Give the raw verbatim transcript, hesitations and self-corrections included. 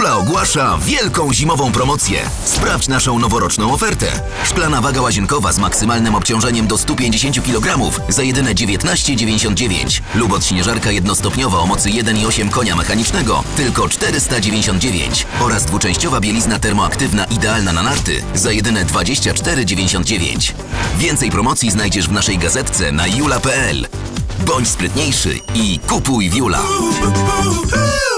Wiula ogłasza wielką zimową promocję. Sprawdź naszą noworoczną ofertę. Szklana waga łazienkowa z maksymalnym obciążeniem do stu pięćdziesięciu kilogramów za jedyne dziewiętnaście dziewięćdziesiąt dziewięć. Lub odśnieżarka jednostopniowa o mocy jeden i osiem konia mechanicznego tylko czterysta dziewięćdziesiąt dziewięć. Oraz dwuczęściowa bielizna termoaktywna idealna na narty za jedyne dwadzieścia cztery dziewięćdziesiąt dziewięć. Więcej promocji znajdziesz w naszej gazetce na jula kropka p l. Bądź sprytniejszy i kupuj Wiula.